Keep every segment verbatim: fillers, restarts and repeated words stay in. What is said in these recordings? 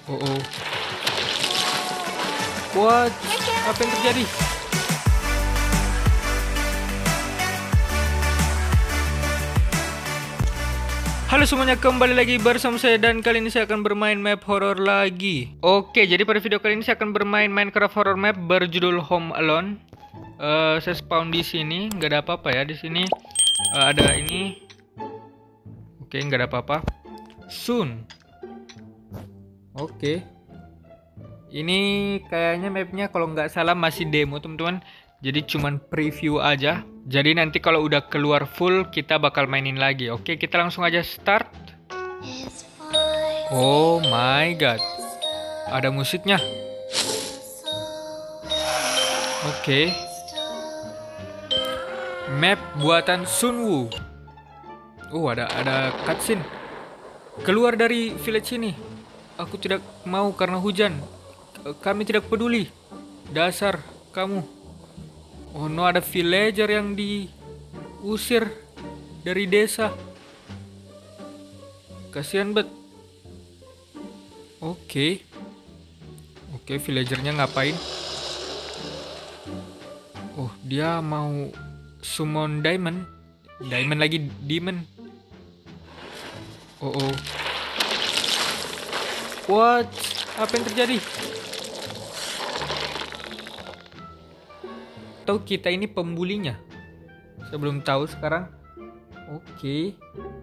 Oh, oh. What? Apa yang terjadi? Halo semuanya, kembali lagi bersama saya dan kali ini saya akan bermain map horror lagi. Oke, jadi pada video kali ini saya akan bermain Minecraft horror map berjudul Home Alone. Uh, saya spawn di sini, nggak ada apa-apa ya di sini. Uh, ada ini. Oke, nggak ada apa-apa. Soon. Oke. Ini kayaknya mapnya kalau nggak salah masih demo teman-teman. Jadi cuman preview aja. Jadi nanti kalau udah keluar full kita bakal mainin lagi. Oke, kita langsung aja start. Oh my god. Ada musiknya. Oke. Map buatan Sunwoo. Oh, ada ada cutscene. Keluar dari village ini. Aku tidak mau karena hujan. Kami tidak peduli. Dasar kamu. Oh no, ada villager yang diusir dari desa. Kasihan bet. Oke. Oke, villagernya ngapain? Oh, dia mau summon diamond. Diamond lagi demon. Oh oh. What? Apa yang terjadi? Atau kita ini pembulinya? Saya belum tahu sekarang. Oke.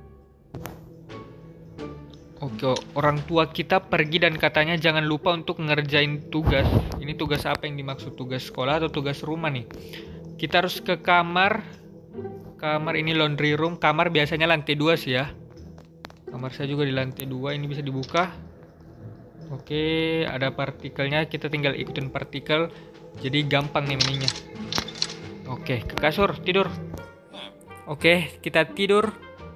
Oke, orang tua kita pergi dan katanya jangan lupa untuk ngerjain tugas. Ini tugas apa yang dimaksud? Tugas sekolah atau tugas rumah nih? Kita harus ke kamar. Kamar ini laundry room. Kamar biasanya lantai dua sih ya. Kamar saya juga di lantai dua. Ini bisa dibuka. Oke, ada partikelnya. Kita tinggal ikutin partikel. Jadi gampang nih mininya. Oke, ke kasur, tidur. Oke, kita tidur.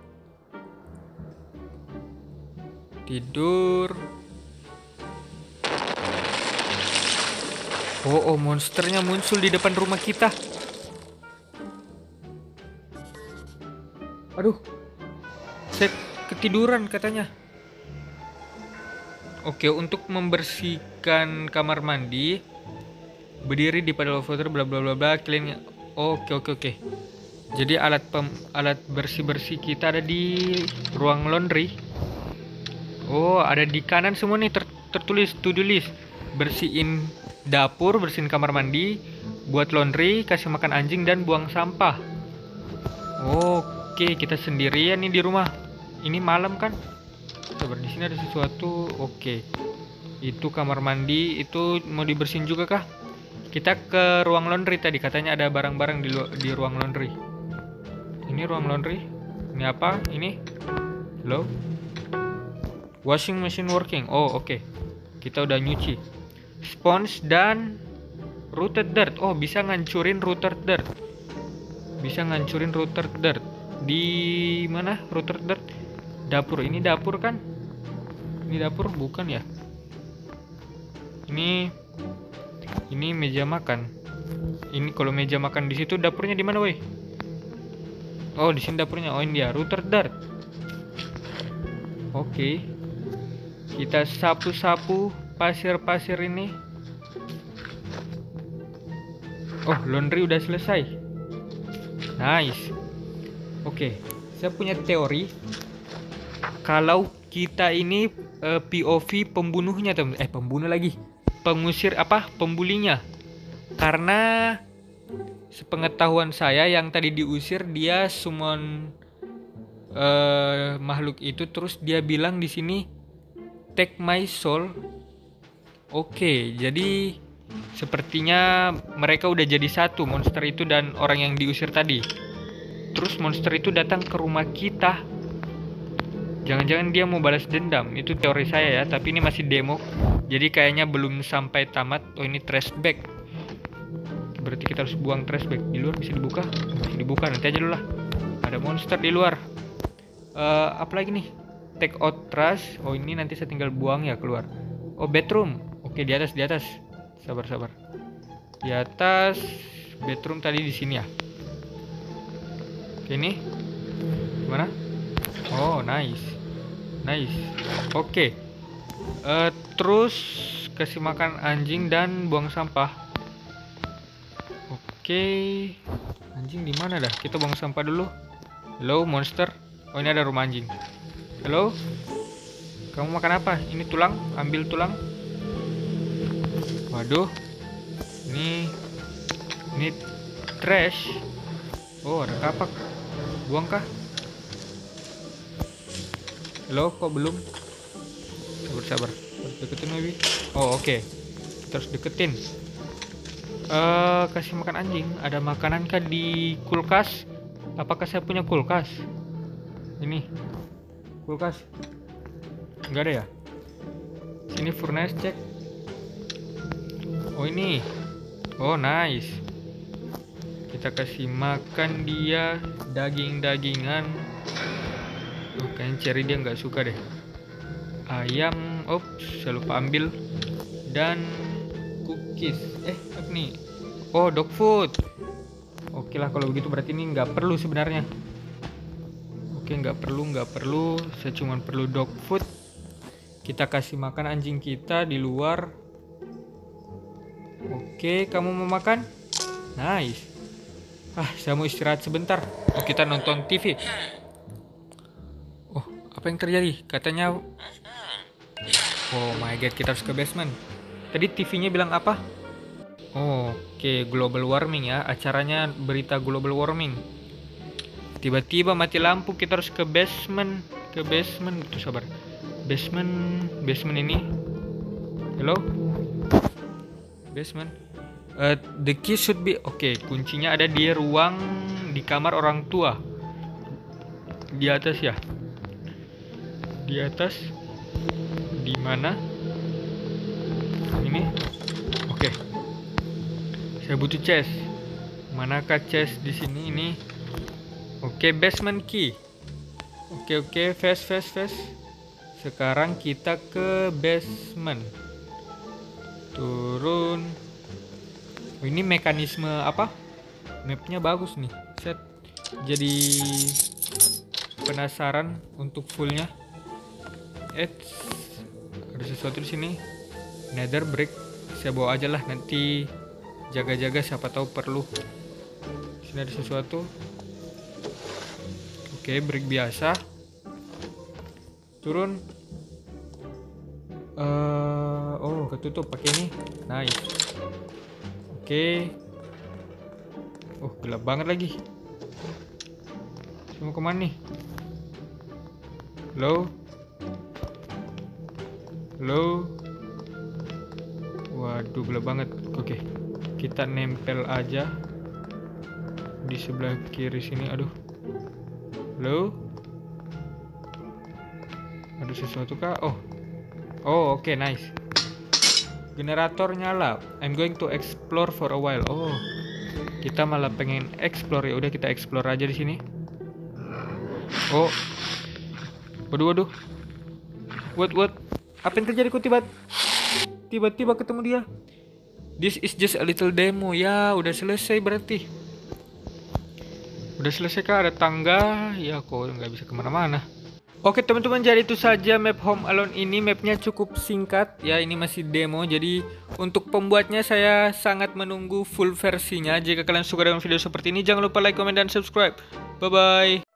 Tidur. Oh, oh, monsternya muncul di depan rumah kita. Aduh. Saya ketiduran katanya. Oke, untuk membersihkan kamar mandi, berdiri di puddle of water bla bla bla bla, clean. Oke oke oke. Jadi alat pem, alat bersih-bersih kita ada di ruang laundry. Oh, ada di kanan semua nih ter, tertulis to do list. Bersihin dapur, bersihin kamar mandi, buat laundry, kasih makan anjing dan buang sampah. Oke, kita sendirian nih di rumah. Ini malam kan? Sabar, di sini ada sesuatu. Oke. Itu kamar mandi, itu mau dibersihin juga kah? Kita ke ruang laundry tadi, katanya ada barang-barang di, di ruang laundry. Ini ruang laundry. Ini apa? Ini. Hello? Washing machine working. Oh, oke. Okay. Kita udah nyuci. Sponge dan rooted dirt. Oh, bisa ngancurin rooted dirt. Bisa ngancurin rooted dirt. Di mana rooted dirt? Dapur. Ini dapur kan? Ini dapur bukan ya? Ini Ini meja makan. Ini kalau meja makan di situ, dapurnya di mana, woi? Oh, di sini dapurnya. Oh, ini dia, router dart. Oke. Kita sapu-sapu pasir-pasir ini. Oh, laundry udah selesai. Nice. Oke. Saya punya teori. Kalau kita ini uh, P O V pembunuhnya, teman. Eh, pembunuh lagi. Pengusir apa pembulinya, karena sepengetahuan saya yang tadi diusir dia summon uh, makhluk itu, terus dia bilang di sini take my soul. Oke, jadi sepertinya mereka udah jadi satu, monster itu dan orang yang diusir tadi. Terus monster itu datang ke rumah kita. Jangan-jangan dia mau balas dendam. Itu teori saya ya, tapi ini masih demo. Jadi kayaknya belum sampai tamat. Oh, ini trash bag. Berarti kita harus buang trash bag. Di luar bisa dibuka? Bisa dibuka, nanti aja dulu lah. Ada monster di luar. uh, Apa lagi nih? Take out trash. Oh, ini nanti saya tinggal buang ya keluar. Oh, bedroom. Oke, di atas, di atas. Sabar, sabar. Di atas. Bedroom tadi di sini ya. Oke, ini gimana? Oh, nice. Nice. Oke. Uh, terus kasih makan anjing dan buang sampah. Oke, anjing di mana dah? Kita buang sampah dulu. Hello monster. Oh ini ada rumah anjing. Halo. Kamu makan apa? Ini tulang. Ambil tulang. Waduh. Ini ini trash. Oh ada kapak. Buang kah? Halo, kok belum? Sabar sabar. Harus deketin maybe. Oh oke. Okay. Kita harus deketin. Uh, kasih makan anjing. Ada makanan kah di kulkas? Apakah saya punya kulkas? Ini kulkas. Enggak ada ya? Sini furnace cek. Oh ini. Oh nice. Kita kasih makan dia daging-dagingan. Oh kayaknya cherry dia nggak suka deh. Ayam. Ops, saya lupa ambil. Dan cookies. Eh apa nih? Oh dog food. Oke lah kalau begitu berarti ini nggak perlu sebenarnya. Oke nggak perlu nggak perlu. Saya cuma perlu dog food. Kita kasih makan anjing kita di luar. Oke, kamu mau makan? Nice. Ah, saya mau istirahat sebentar. Oh, kita nonton T V. Oh, apa yang terjadi? Katanya oh my god, kita harus ke basement. Tadi T V-nya bilang apa? Oh, oke, global warming ya. Acaranya berita global warming. Tiba-tiba mati lampu, kita harus ke basement. Ke basement, itu sabar. Basement, basement ini. Hello? Basement. Uh, the key should be oke. Okay, kuncinya ada di ruang di kamar orang tua. Di atas ya. Di atas. Di mana? Ini. Oke. Okay. Saya butuh chest. Manakah chest di sini ini? Oke, okay, basement key. Oke okay, oke, okay. fast fast fast. Sekarang kita ke basement. Turun. Oh, ini mekanisme apa? Mapnya bagus nih. Set. Jadi penasaran untuk fullnya. Eits. Ada sesuatu di sini. Nether brick. Saya bawa aja lah nanti. Jaga-jaga siapa tahu perlu. Sini ada sesuatu. Oke, brick biasa. Turun. Uh, oh, ketutup pakai ini. Nice. Oke. Oh, gelap banget lagi. Saya mau kemana nih? Halo? Halo? Waduh, gelap banget. Oke. Kita nempel aja di sebelah kiri sini. Aduh. Halo? Ada sesuatu kah? Oh. Oh, oke, okay, nice. Generator nyala. I'm going to explore for a while. Oh. Kita malah pengen explore, ya udah kita explore aja di sini. Oh. Waduh, waduh. What what? Apa yang terjadi kok tiba tiba-tiba ketemu dia? This is just a little demo. Ya, udah selesai berarti. Udah selesai kah? Ada tangga. Ya, kok nggak bisa kemana-mana. Oke teman-teman, jadi itu saja map Home Alone ini. Mapnya cukup singkat ya, ini masih demo. Jadi untuk pembuatnya saya sangat menunggu full versinya. Jika kalian suka dengan video seperti ini, jangan lupa like, comment, dan subscribe. Bye bye.